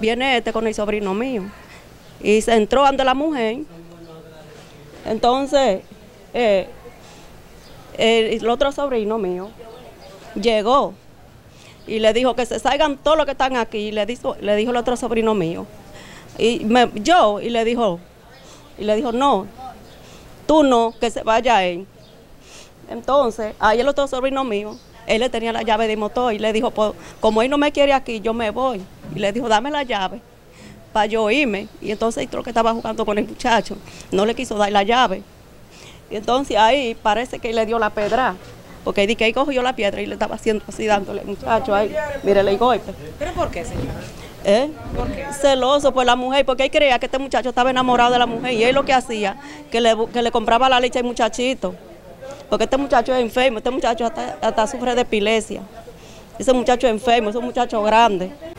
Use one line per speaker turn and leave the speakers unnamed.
viene con el sobrino mío y se entró ante la mujer. Entonces, el otro sobrino mío llegó y le dijo que se salgan todos los que están aquí. Y le dijo el otro sobrino mío. Y le dijo, no, tú no, que se vaya él. Entonces, ahí el otro sobrino mío, él le tenía la llave de motor y le dijo, pues, como él no me quiere aquí, yo me voy. Y le dijo, dame la llave para yo irme. Y entonces el que estaba jugando con el muchacho no le quiso dar la llave. Y entonces ahí parece que le dio la pedra, porque di que ahí cogió la piedra y le estaba haciendo así, dándole al muchacho ahí. Mírele el golpe.
¿Pero por qué, señora?
¿Por qué? Celoso por la mujer, porque él creía que este muchacho estaba enamorado de la mujer y él lo que hacía, que le compraba la leche al muchachito. Porque este muchacho es enfermo, este muchacho hasta sufre de epilepsia. Ese muchacho es enfermo, es un muchacho grande.